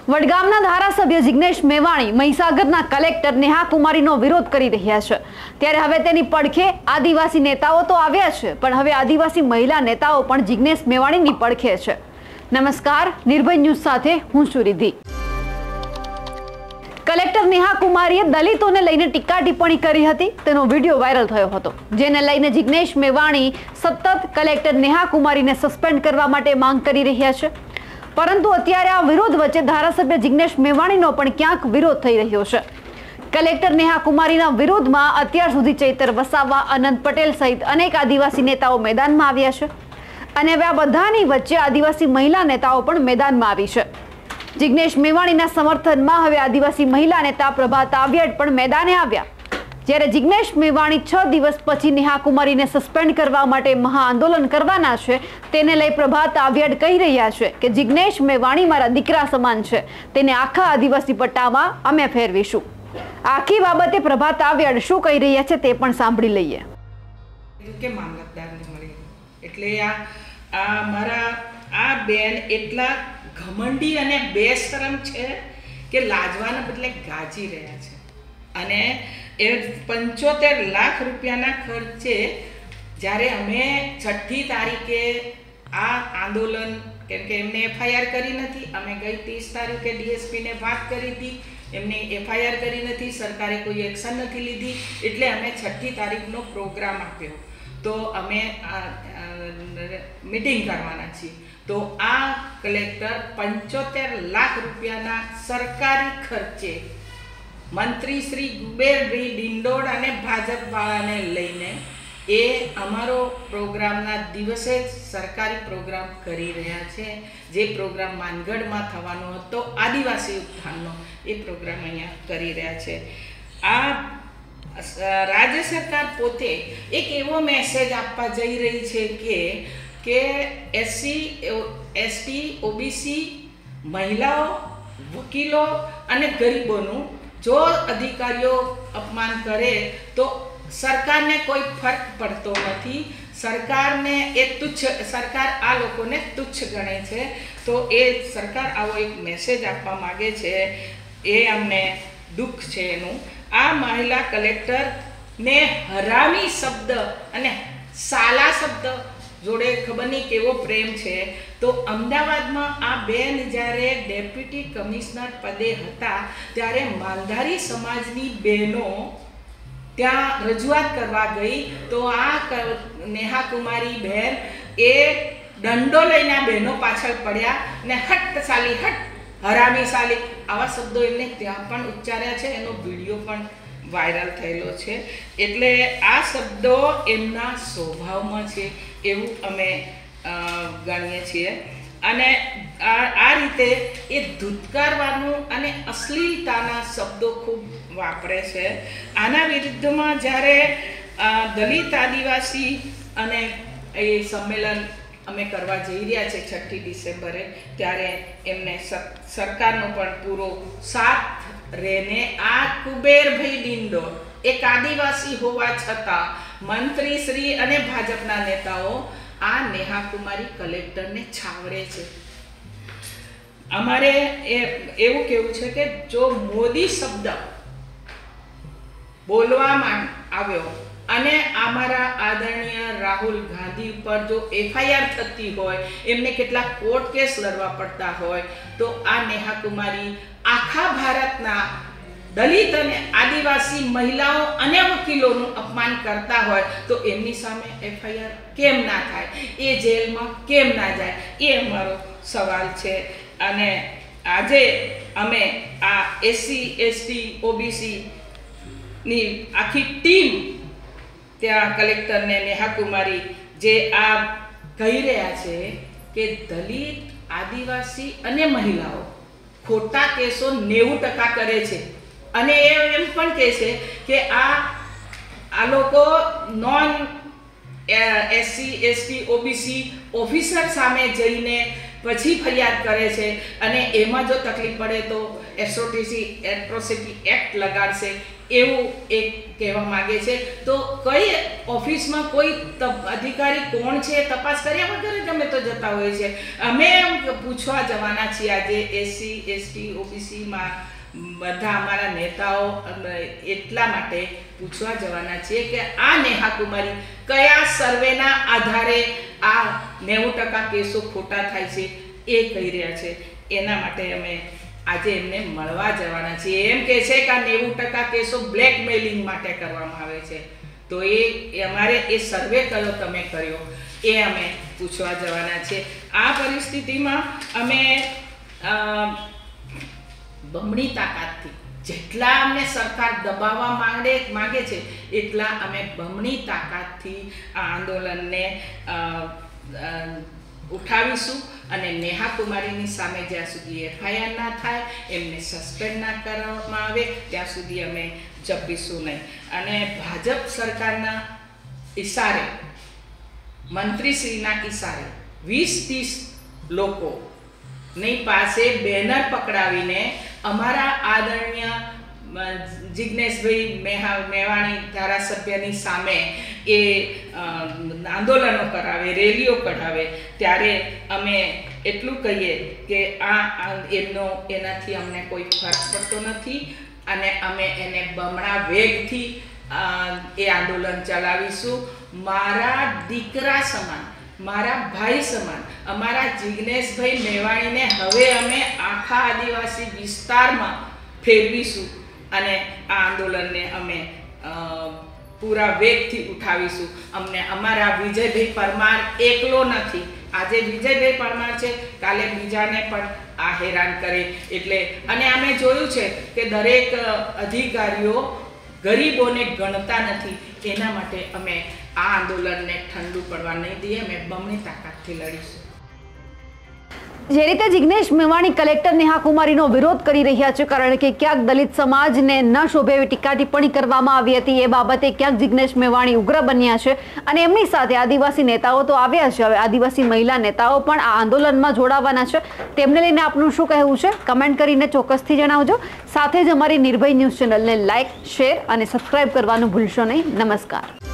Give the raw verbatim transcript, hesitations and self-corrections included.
વડગામના ધારાસભ્ય જિગ્નેશ મેવાણી મહીસાગરના કલેક્ટર નેહા કુમારીનો વિરોધ કરી રહ્યા છે, ત્યારે હવે તેની પડખે આદિવાસી નેતાઓ તો આવ્યા છે, પણ હવે આદિવાસી મહિલા નેતાઓ પણ જિગ્નેશ મેવાણીની પડખે છે. નમસ્કાર, નિર્ભય ન્યૂઝ સાથે હું છું રિદ્ધિ. કલેક્ટર નેહા કુમારીએ દલિતોને લઈને ટીકા ટિપ્પણી કરી હતી, તેનો વિડીયો વાયરલ થયો હતો, જેને લઈને જિગ્નેશ મેવાણી સતત કલેક્ટર નેહા કુમારીને સસ્પેન્ડ કરવા માટે માંગ કરી રહ્યા છે. પરંતુ અત્યારે આ વિરોધ વચ્ચે ધારાસભ્ય જિગ્નેશ મેવાણીનો પણ ક્યાંક વિરોધ થઈ રહ્યો છે. કલેક્ટર નેહા કુમારીના વિરોધમાં અત્યાર સુધી ચૈતર વસાવા, અનંત પટેલ સહિત અનેક આદિવાસી નેતાઓ મેદાનમાં આવ્યા છે, અને હવે આ બધાની વચ્ચે આદિવાસી મહિલા નેતાઓ પણ મેદાનમાં આવી છે. જિગ્નેશ મેવાણીના સમર્થનમાં હવે આદિવાસી મહિલા નેતા પ્રભા તાવિયાડ પણ મેદાને આવ્યા, જ્યારે જિગ્નેશ મેવાણી છ દિવસ પછી નેહા કુમારીને સસ્પેન્ડ કરવા માટે મહાઆંદોલન કરવાના છે, તેને લઈ પ્રભા તાવિયાડ કહી રહ્યા છે કે જિગ્નેશ મેવાણી મારા દીકરા સમાન છે, તેને આખા આદિવાસી પટ્ટામાં અમે ફેરવીશું. આખી બાબતે પ્રભા તાવિયાડ શું કહી રહ્યા છે તે પણ સાંભળી લઈએ. કે મામલતદારને મળી એટલે આ આ મારા આ બેન એટલા ઘમંડી અને બેશરમ છે કે લાજવાના બદલે ગાજી રહ્યા છે, અને એ પંચોતેર લાખ રૂપિયાના ખર્ચે જ્યારે અમે છઠ્ઠી તારીખે આ આંદોલન, કેમ કે એમને એફઆઈઆર કરી નથી, અમે ગઈ ત્રીસ તારીખે ડીએસપીને વાત કરી હતી, એમને એફઆઈઆર કરી નથી, સરકારે કોઈ એક્શન નથી લીધી, એટલે અમે છઠ્ઠી તારીખનો પ્રોગ્રામ આપ્યો. તો અમે મીટિંગ કરવાના છીએ. તો આ કલેક્ટર પંચોતેર લાખ રૂપિયાના સરકારી ખર્ચે મંત્રી શ્રી કુબેરભાઈ ડિંડોળ અને ભાજપ વાળાને લઈને એ અમારો પ્રોગ્રામના દિવસે જ સરકારી પ્રોગ્રામ કરી રહ્યા છે. જે પ્રોગ્રામ માનગઢમાં થવાનો હતો આદિવાસી ઉત્થાનનો, એ પ્રોગ્રામ અહીંયા કરી રહ્યા છે. આ રાજ્ય સરકાર પોતે એક એવો મેસેજ આપવા જઈ રહી છે કે કે એસસી એસટી ઓબીસી મહિલાઓ, વકીલો અને ગરીબોનું જો અધિકારીઓ અપમાન કરે તો સરકારને કોઈ ફરક પડતો નથી. સરકારને એ તુચ્છ સરકાર આ લોકોને તુચ્છ ગણે છે. તો એ સરકાર આવો એક મેસેજ આપવા માગે છે, એ અમને દુઃખ છે એનું. આ મહિલા કલેક્ટરને હરામી શબ્દ અને સાલા શબ્દ જોડે ખબર નહીં કેવો પ્રેમ છે. તો અમદાવાદમાં આ બેન જ્યારે ડેપ્યુટી કમિશનર પદે હતા ત્યારે માલધારી સમાજની બહેનો ત્યાં રજૂઆત કરવા ગઈ, તો આ નેહા કુમારી બહેન એ દંડો લઈને બહેનો પાછળ પડ્યા ને હટ સાલી, હટ હરામી સાલી, આવા શબ્દો એમને ત્યાં પણ ઉચ્ચાર્યા છે. એનો વિડીયો પણ વાયરલ થયેલો છે. એટલે આ શબ્દો એમના સ્વભાવમાં છે એવું અમે ગણીએ છીએ. અને આ રીતે એ ધૂતકારવાનું અને અશ્લીલતાના શબ્દો ખૂબ વાપરે છે. આના વિરુદ્ધમાં જ્યારે દલિત આદિવાસી અને એ સંમેલન અમે કરવા જઈ રહ્યા છે છઠ્ઠી ડિસેમ્બરે, ત્યારે એમને સરકારનો પણ પૂરો સાથ રહીને આ કુબેરભાઈ ડિંડોળ એક આદિવાસી હોવા છતાં મંત્રી શ્રી અને ભાજપના નેતાઓ આ નેહા કુમારી કલેક્ટરને છાવરે છે. અમારે એવું કહેવું છે કે જો મોદી શબ્દ બોલવામાં આવ્યો અને અમારા આદરણીય રાહુલ ગાંધી ઉપર જો એફઆઈઆર થતી હોય, એમને કેટલાક કોર્ટ કેસ લડવા પડતા હોય, તો આ નેહા કુમારી આખા ભારતના દલિત અને આદિવાસી મહિલાઓ અને વકીલોનું અપમાન કરતા હોય તો એમની સામે એફઆઈઆર કેમ ના થાય, એ જેલમાં કેમ ના જાય, એ અમારો સવાલ છે. અને આજે અમે આ એસસી એસટી ઓબીસીની આખી ટીમ ત્યાં કલેક્ટરને નેહા કુમારી જે આ કહી રહ્યા છે કે દલિત, આદિવાસી અને મહિલાઓ ખોટા કેસો નેવું ટકા કરે છે, અને એ એમ પણ કહે છે કે આ આ લોકો non SC ST OBC officer સામે જઈને પછી ફરિયાદ કરે છે અને એમાં જો તકલીફ પડે તો એટ્રોસિટી એટ્રોસિટી એક્ટ લગાડશે એવું એક કહેવા માગે છે. તો કઈ ઓફિસમાં કોઈ અધિકારી કોણ છે તપાસ કર્યા વગર જ અમે તો જતા હોઈએ છીએ. અમે પૂછવા જવાના છીએ આજે એસસી એસટી ઓબીસીમાં બધા અમારા નેતાઓ એટલા માટે પૂછવા જવાના છીએ કે આ નેહા કુમારી કયા સર્વેના આધારે આ નેવું ટકા કેસો ખોટા થાય છે એ કહી રહ્યા છે. એના માટે અમે આજે એમને મળવા જવાના છીએ. એમ કહે છે કે આ નેવું ટકા કેસો બ્લેકમેલિંગ માટે કરવામાં આવે છે. તો એ અમારે એ સર્વે કયો તમે કર્યો એ અમે પૂછવા જવાના છીએ. આ પરિસ્થિતિમાં અમે બમણી તાકાતથી જેટલા અમને સરકાર દબાવવા માંગે માંગે છે એટલા અમે બમણી તાકાતથી આ આંદોલનને ઉઠાવીશું અને નેહા કુમારીની સામે જ્યાં સુધી એફઆઈઆર ના થાય, એમને સસ્પેન્ડ ના કરવામાં આવે ત્યાં સુધી અમે જપીશું નહીં. અને ભાજપ સરકારના ઈશારે, મંત્રીશ્રીના ઈશારે વીસ ત્રીસ લોકોની પાસે બેનર પકડાવીને અમારા આદરણીય જિજ્ઞેશભાઈ મેહા મેવાણી ધારાસભ્યની સામે એ આંદોલનો કરાવે, રેલીઓ કઢાવે, ત્યારે અમે એટલું કહીએ કે આ એમનો એનાથી અમને કોઈ ફરક પડતો નથી અને અમે એને બમણા વેગથી એ આંદોલન ચલાવીશું. મારા દીકરા સમાન, મારા ભાઈ સમાન અમારા જિજ્ઞેશભાઈ મેવાણીને હવે અમે આખા આદિવાસી વિસ્તારમાં ફેરવીશું અને આ આંદોલનને અમે પૂરા વેગથી ઉઠાવીશું. અમને અમારા વિજયભાઈ પરમાર એકલો નથી. આજે વિજયભાઈ પરમાર છે, કાલે બીજાને પણ આ હેરાન કરે. એટલે અને અમે જોયું છે કે દરેક અધિકારીઓ ગરીબોને ગણતા નથી. એના માટે અમે આ આંદોલનને ઠંડુ પડવા નહીં દઈએ. અમે બમણી તાકાતથી લડીશું. જે રીતે જિજ્ઞેશ મેવાણી કલેક્ટર નેહા કુમારીનો વિરોધ કરી રહ્યા છે, કારણ કે ક્યાંક દલિત સમાજને ન શોભે એવી ટીકા ટિપ્પણી કરવામાં આવી હતી, એ બાબતે ક્યાંક જિજ્ઞેશ મેવાણી ઉગ્ર બન્યા છે અને એમની સાથે આદિવાસી નેતાઓ તો આવ્યા છે. હવે આદિવાસી મહિલા નેતાઓ પણ આ આંદોલનમાં જોડાવાના છે. તેમને લઈને આપનું શું કહેવું છે કમેન્ટ કરીને ચોક્કસથી જણાવજો. સાથે જ અમારી નિર્ભય ન્યૂઝ ચેનલને લાઇક, શેર અને સબસ્ક્રાઇબ કરવાનું ભૂલશો નહીં. નમસ્કાર.